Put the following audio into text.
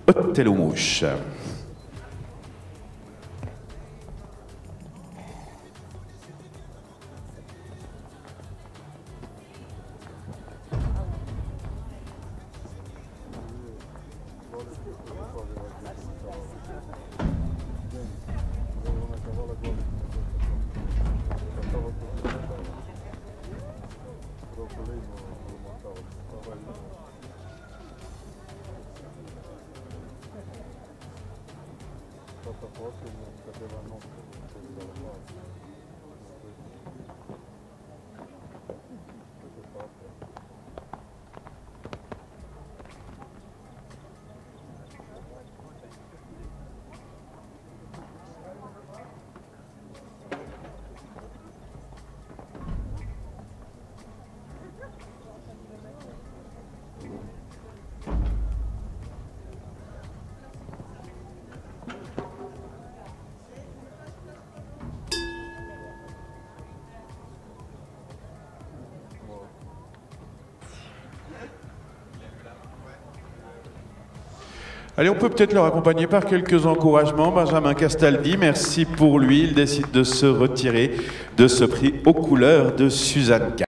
Hôtel aux Mouches. Allez, on peut peut-être leur accompagner par quelques encouragements. Benjamin Castaldi, merci pour lui. Il décide de se retirer de ce prix aux couleurs de Suzanne K.